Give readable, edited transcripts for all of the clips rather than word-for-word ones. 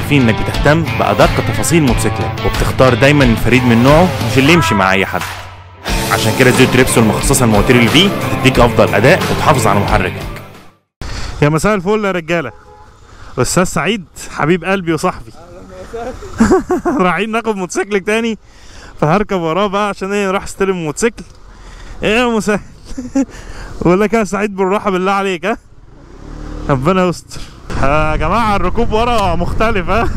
عارفين انك بتهتم بأدق تفاصيل موتوسيكلك وبتختار دايما الفريد من نوعه مش اللي يمشي مع اي حد. عشان كده زيوت ريبسول المخصصه لمواتير الفي هتديك افضل اداء وتحافظ على محركك. يا مساء الفل يا رجاله. استاذ سعيد حبيب قلبي وصاحبي رايحين ناخد موتوسيكل تاني، فهركب وراه بقى عشان ايه نروح استلم موتوسيكل. ايه يا مساء بقول لك يا سعيد بالراحه بالله عليك، ها ربنا يستر. يا جماعه الركوب ورا مختلف، ها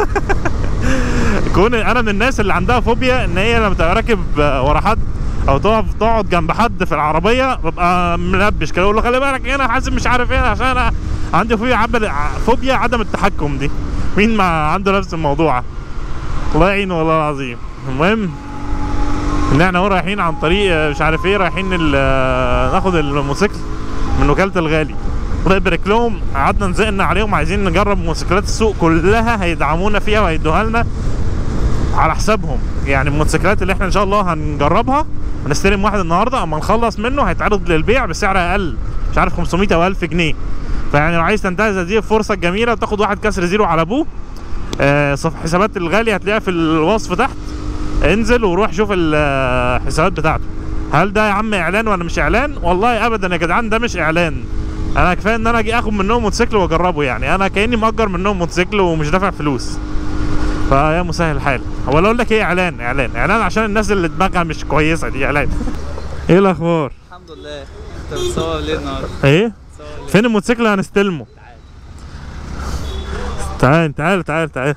كون انا من الناس اللي عندها فوبيا ان هي لما تبقى راكب ورا حد او تقعد جنب حد في العربيه ببقى ملبش كده، اقول له خلي بالك هنا حاسب مش عارف ايه، عشان انا عندي فوبيا عدم التحكم دي. مين ما عنده نفس الموضوع؟ الله يعينه والله العظيم. المهم ان احنا اهو رايحين عن طريق مش عارف ايه، رايحين ناخد الموتوسيكل من وكاله الغالي، الله يبارك لهم. قعدنا نزقنا عليهم عايزين نجرب موتوسيكلات السوق كلها، هيدعمونا فيها وهيدوها لنا على حسابهم. يعني الموتوسيكلات اللي احنا ان شاء الله هنجربها هنستلم واحد النهارده، اما نخلص منه هيتعرض للبيع بسعر اقل، مش عارف 500 او 1000 جنيه. فيعني لو عايز تنتهز هذه الفرصه الجميله وتاخد واحد كسر زيرو على ابوه، حسابات الغالي هتلاقيها في الوصف تحت، انزل وروح شوف الحسابات بتاعته. هل ده يا عم اعلان ولا مش اعلان؟ والله ابدا يا جدعان، ده مش اعلان. انا كفايه ان انا اجي اخد منهم موتوسيكل واجربه، يعني انا كاني مأجر منهم موتوسيكل ومش دافع فلوس. فيا مسهل الحال. هو اقول لك ايه، اعلان عشان الناس اللي دماغها مش كويسه دي اعلان. ايه الاخبار؟ الحمد لله. انت بتصور ليه النهارده؟ ايه؟ فين الموتوسيكل اللي هنستلمه؟ تعال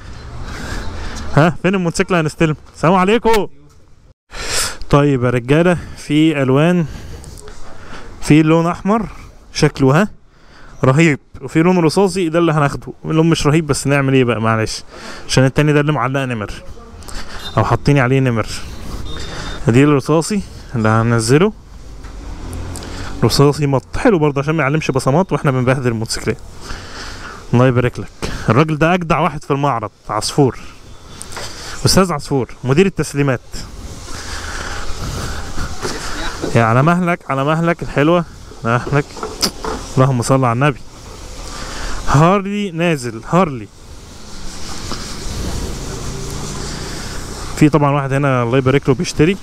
ها فين الموتوسيكل اللي هنستلمه؟ السلام عليكم. طيب يا رجاله، في الوان، في لون احمر شكله ها رهيب، وفي لون رصاصي ده اللي هناخده. اللون مش رهيب بس نعمل ايه بقى، معلش، عشان التاني ده اللي معلقه نمر او حاطين عليه نمر. دي الرصاصي اللي هننزله، رصاصي مط حلو برضه عشان ما يعلمش بصمات واحنا بنبهدل الموتوسيكلات. الله يبارك لك. الراجل ده اجدع واحد في المعرض، عصفور، استاذ عصفور مدير التسليمات. يا على مهلك الحلوه، مهلك. اللهم صل على النبي. هارلي نازل، هارلي. في طبعا واحد هنا الله يبارك له بيشتري.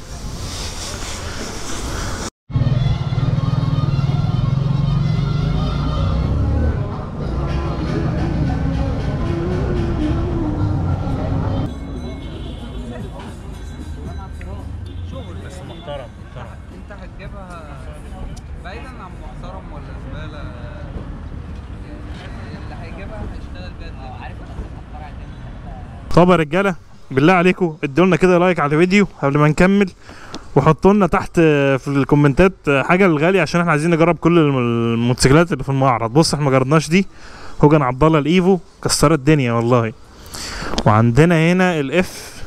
انت هتجيبها بعيدا عن محترم ولا زباله، اللي هيجيبها هيشتغل بيها. عارف طب يا رجاله بالله عليكم ادوا لنا كده لايك على الفيديو قبل ما نكمل، وحطوا لنا تحت في الكومنتات حاجه للغالي عشان احنا عايزين نجرب كل الموتوسيكلات اللي في المعرض. بص احنا ما جربناش دي، هوجن عبد الله الايفو كسرت الدنيا والله. وعندنا هنا الاف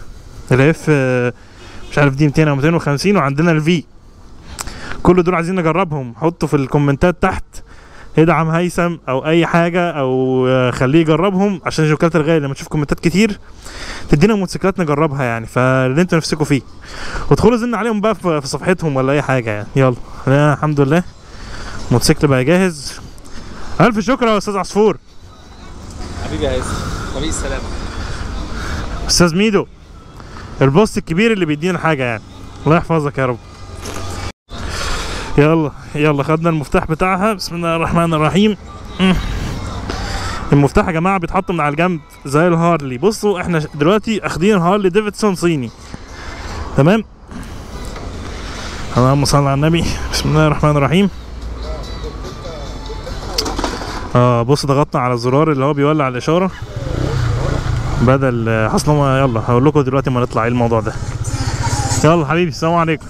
مش عارف دي 200 او 250، وعندنا الفي. كل دول عايزين نجربهم. حطوا في الكومنتات تحت ادعم هيثم او اي حاجه، او خليه يجربهم عشان وكاله الغالي لما تشوف كومنتات كتير تدينا موتوسيكلات نجربها، يعني فاللي انتوا نفسكم فيه. وادخلوا زلنا عليهم بقى في صفحتهم ولا اي حاجه يعني. يلا الحمد لله الموتوسيكل بقى جاهز. الف شكر يا استاذ عصفور. حبيبي يا هيثم، حبيبي السلامه. استاذ ميدو البوست الكبير اللي بيدينا حاجه يعني، الله يحفظك يا رب. يلا خدنا المفتاح بتاعها، بسم الله الرحمن الرحيم. المفتاح يا جماعه بيتحط من على الجنب زي الهارلي. بصوا احنا دلوقتي اخدين هارلي ديفيدسون صيني، تمام. اللهم صل على النبي، بسم الله الرحمن الرحيم. بص ضغطنا على الزرار اللي هو بيولع الاشاره بدل اصلا. يلا هقول لكم دلوقتي ما نطلع ايه الموضوع ده. يلا حبيبي السلام عليكم.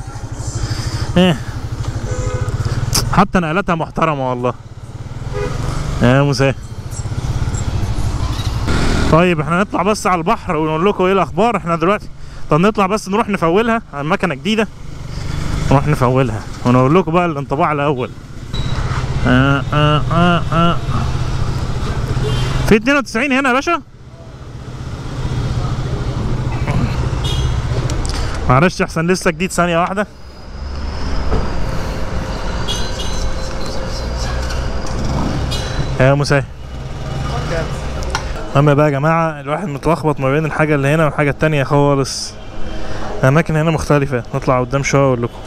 حتى نقلتها محترمه والله يا مساء. طيب احنا نطلع بس على البحر ونقول لكم ايه الاخبار. احنا دلوقتي طب نطلع بس نروح نفولها، مكنه جديده نروح نفولها ونقول لكم بقى الانطباع الاول. في 92 هنا يا باشا. معلش احسن لسه جديد، ثانيه واحده. يا مساء اما بقى يا جماعه الواحد متلخبط ما بين الحاجه اللي هنا والحاجه التانية خالص. الاماكن هنا مختلفه، نطلع قدام شويه واقول لكم.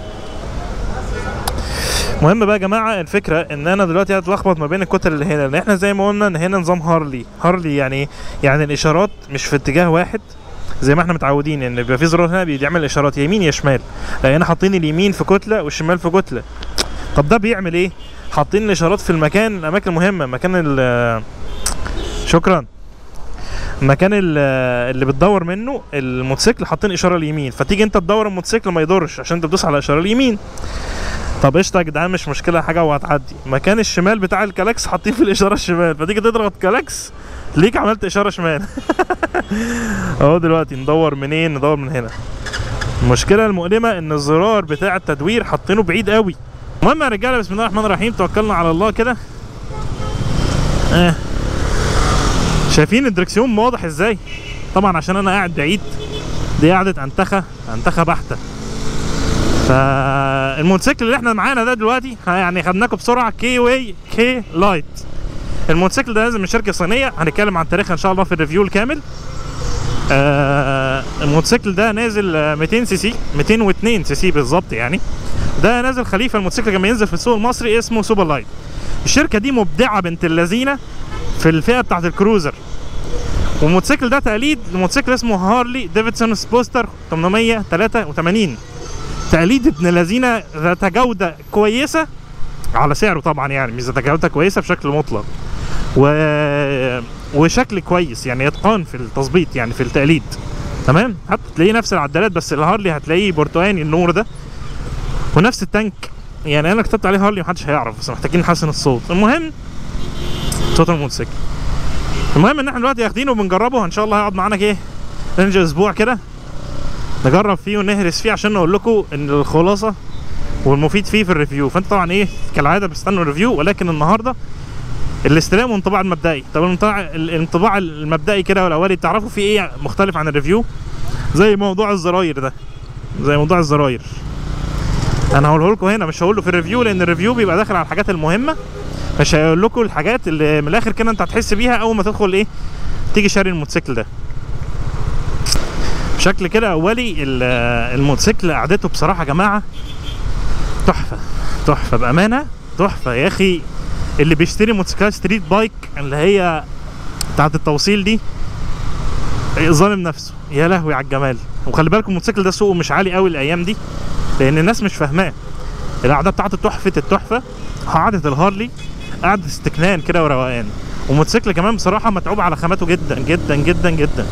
المهم بقى يا جماعه الفكره ان انا دلوقتي هتلخبط ما بين الكتل اللي هنا، لان احنا زي ما قلنا ان هنا نظام هارلي يعني يعني الاشارات مش في اتجاه واحد زي ما احنا متعودين ان بيبقى في زرار هنا بيعمل اشارات يمين يا شمال. لا هنا حاطين اليمين في كتله والشمال في كتله. طب ده بيعمل ايه؟ حاطين الاشارات في الاماكن المهمه، مكان شكرا المكان اللي بتدور منه الموتوسيكل حاطين اشاره اليمين، فتيجي انت تدور الموتوسيكل ما يدورش عشان انت بتدوس على اشاره اليمين. طب قشطه يا جدعان مش مشكله حاجه وهتعدي. مكان الشمال بتاع الكلاكس حاطين في الاشاره الشمال، فتيجي تضغط كلاكس ليك عملت اشاره شمال. اهو دلوقتي ندور منين؟ ندور من هنا. المشكله المؤلمه ان الزرار بتاع التدوير حاطينه بعيد قوي. المهم يا رجاله بسم الله الرحمن الرحيم، توكلنا على الله كده. شايفين الدركسيون واضح ازاي؟ طبعا عشان انا قاعد بعيد، دي قاعده انتخه بحته. فالموتوسيكل اللي احنا معانا ده دلوقتي يعني خدناكم بسرعه كي لايت. الموتوسيكل ده نازل من شركه صينيه، هنتكلم عن تاريخها ان شاء الله في الريفيو الكامل. الموتوسيكل ده نازل 200 سي سي، 202 سي سي بالظبط يعني. ده نازل خليفه الموتوسيكل لما ينزل في السوق المصري اسمه سوبر لايت. الشركه دي مبدعه بنت اللذينه في الفئه بتاعت الكروزر. والموتوسيكل ده تقليد لموتوسيكل اسمه هارلي ديفيدسون سبوستر 883. تقليد ابن اللذينه ذات جوده كويسه على سعره طبعا، يعني مش ذات جوده كويسه بشكل مطلق، وشكل كويس يعني اتقان في التظبيط يعني في التقليد. تمام. حتى تلاقيه نفس العدالات، بس الهارلي هتلاقيه برتقاني النور ده ونفس التانك. يعني انا كتبت عليه هارلي محدش هيعرف، بس محتاجين نحسن الصوت. المهم صوت الموتوسيكل. المهم ان احنا دلوقتي واخدينه وبنجربه، ان شاء الله هيقعد معانا ايه رينج اسبوع كده نجرب فيه ونهرس فيه عشان نقول لكم ان الخلاصه والمفيد فيه في الريفيو. فانت طبعا ايه كالعاده بتستنوا الريفيو، ولكن النهارده الاستلام والانطباع المبدئي. طب الانطباع المبدئي كده والاولي تعرفوا فيه ايه مختلف عن الريفيو، زي موضوع الزراير ده، زي موضوع الزراير انا هقوله لكم هنا، مش هقوله في الريفيو لان الريفيو بيبقى داخل على الحاجات المهمه، مش هقول لكم الحاجات اللي من الاخر كده انت هتحس بيها اول ما تدخل ايه تيجي شاري الموتوسيكل ده. بشكل كده اولي الموتوسيكل قعدته بصراحه يا جماعه تحفه بامانه، تحفه يا اخي. اللي بيشتري موتوسيكلات ستريت بايك اللي هي بتاعت التوصيل دي ظالم نفسه، يا لهوي على الجمال. وخلي بالكم الموتوسيكل ده سوقه مش عالي قوي الايام دي لان الناس مش فاهماه. القعده بتاعته التحفه، قعده الهارلي قعده استكنان كده وروقان. وموتوسيكل كمان بصراحه متعوب على خاماته جدا جدا جدا جدا.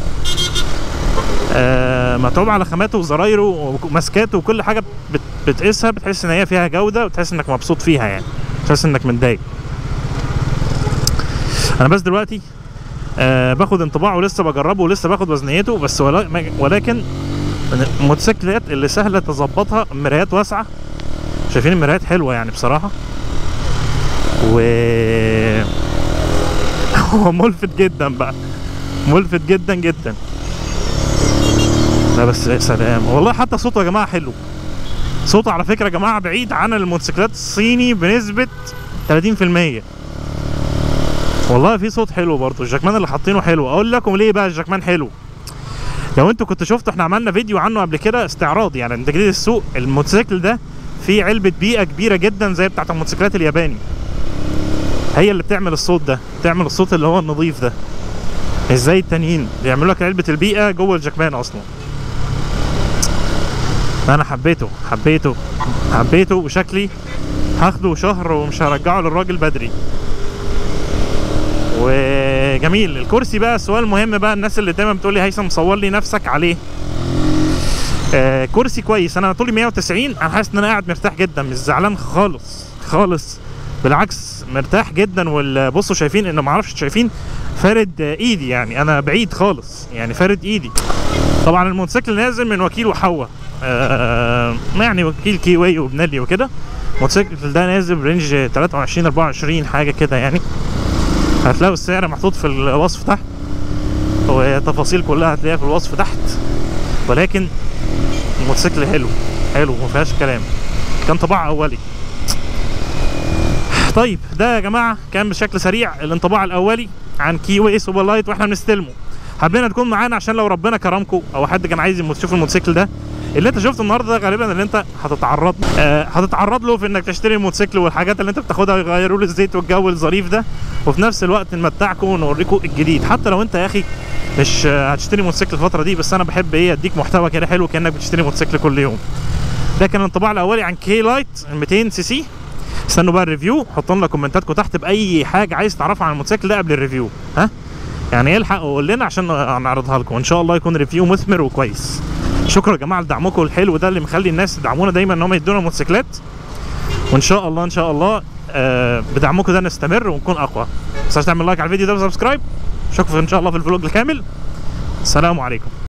متعوب على خاماته وزرايره وماسكاته وكل حاجه بتقيسها بتحس ان هي فيها جوده وتحس انك مبسوط فيها، يعني مش تحس انك متضايق. انا بس دلوقتي باخد انطباعه ولسه بجربه ولسه باخد وزنيته بس، ولكن الموتوسيكلات اللي سهله تظبطها مرايات واسعه، شايفين المرايات حلوه يعني بصراحه، هو ملفت جدا بقى، ملفت جدا جدا. لا بس يا سلام والله، حتى صوته يا جماعه حلو. صوته على فكره يا جماعه بعيد عن الموتوسيكلات الصيني بنسبه 30%. والله في صوت حلو برضه. الجاكمان اللي حاطينه حلو. اقول لكم ليه بقى الجاكمان حلو. لو انتوا كنتوا شفتوا احنا عملنا فيديو عنه قبل كده استعراض يعني من تجديد السوق. الموتوسيكل ده فيه علبه بيئه كبيره جدا زي بتاعت الموتوسيكلات الياباني، هي اللي بتعمل الصوت ده، بتعمل الصوت اللي هو النظيف ده، مش زي التانيين بيعملوا لك علبه البيئه جوه الجاكمان اصلا. انا حبيته وشكلي هاخده شهر ومش هرجعه للراجل بدري. وجميل الكرسي بقى. السؤال المهم بقى، الناس اللي دايما بتقول لي هيثم صور لي نفسك عليه. كرسي كويس. انا طولي 190، انا حاسس ان انا قاعد مرتاح جدا، مش زعلان خالص بالعكس مرتاح جدا. وبصوا شايفين انه معرفش شايفين فارد ايدي، يعني انا بعيد خالص يعني فارد ايدي. طبعا الموتوسيكل نازل من وكيل وحوه، يعني وكيل كيواي وبنالي وكده. الموتوسيكل ده نازل برينج 23-24 حاجه كده يعني. هتلاقوا السعر محطوط في الوصف تحت والتفاصيل كلها هتلاقيها في الوصف تحت. ولكن الموتوسيكل حلو مفيهاش كلام. كان طباع اولي. طيب ده يا جماعه كان بشكل سريع الانطباع الاولي عن كي واي سوبر لايت واحنا بنستلمه. حبينا تكون معانا عشان لو ربنا كرمكم او حد كان عايز يشوف الموتوسيكل ده اللي انت شفته النهارده، ده غالبا اللي انت هتتعرض له في انك تشتري الموتوسيكل والحاجات اللي انت بتاخدها يغيروا له الزيت والجو الظريف ده، وفي نفس الوقت نمتعكم ونوريكم الجديد. حتى لو انت يا اخي مش هتشتري موتوسيكل الفتره دي، بس انا بحب اديك محتوى كده حلو كانك بتشتري موتوسيكل كل يوم. ده كان الانطباع الاولي عن كي لايت 200 سي سي. استنوا بقى الريفيو، حطوا لنا كومنتاتكم تحت باي حاجه عايز تعرفها عن الموتوسيكل ده قبل الريفيو، ها يعني الحق وقول لنا عشان نعرضها لكم، وان شاء الله يكون ريفيو مثمر وكويس. شكرا يا جماعه لدعمكم الحلو ده اللي مخلي الناس يدعمونا دايما ان هم يدونا موتوسيكلات، وان شاء الله بدعمكم ده نستمر ونكون اقوى. ما تنساش تعمل لايك على الفيديو ده وسبسكرايب. اشوفكم ان شاء الله في الفلوج الكامل. السلام عليكم.